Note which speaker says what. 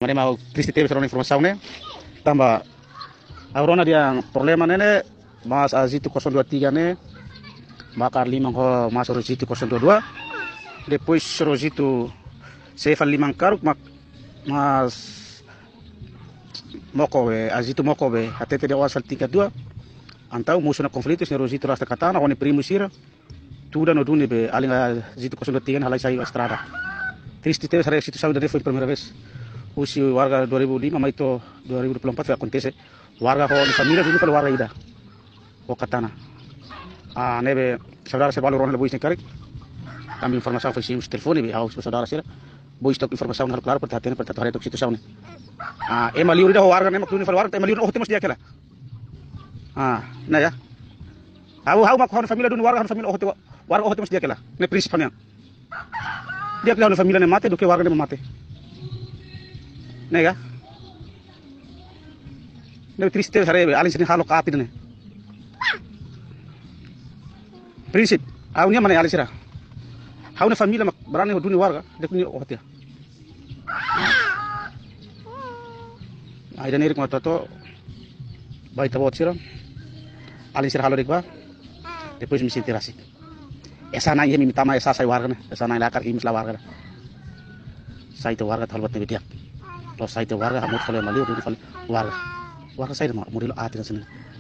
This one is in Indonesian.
Speaker 1: Mari mau Kristi teve serona informação, né? Tamba Aurona dia problema nene mas Azito 023 né? Makar limang ho mas Rosito 022. Depois Rosito Sefa limang karuk mas Mokowe Azito Mokowe até ter o asfalto 2. Antau musuh na conflitos ne Rosito rasta katana one primo sira. Tudo no dune be alinga Azito 023 halai sai estrada. Triste teve essa situação foi a primeira vez. Usi warga 2005 mas itu 2024 foi acontece warga ho di família dulu kalau warga ida o katana nebe saudara saya balu ron bois nekari kami informasi foi sim telefone be haus saudara saya bois tok informasi hal claro perhatian hari tok situação ema liuri dah warga nema kuni warga ema liuri oh temos dia kala na ya hau mak hon família dulu warga hon família warga oh temos dia kala ne prinsipnya dia kala família ne mate do que warga ne mate nega ne triste sarebe alin sini halo kapit ne prinsip awnya mana alin sira hawna família mak barane duni warga dekni otia ai daneri ko toto baita bot sira alin sira halo dekba depois me sentir assim essa na yemi mitama essa sai warga ne essa na lakar imis la warga sai to warga thalbat ne bitia lo sai te warga hamut kale mali udu kale warga saya mah model ati kan sini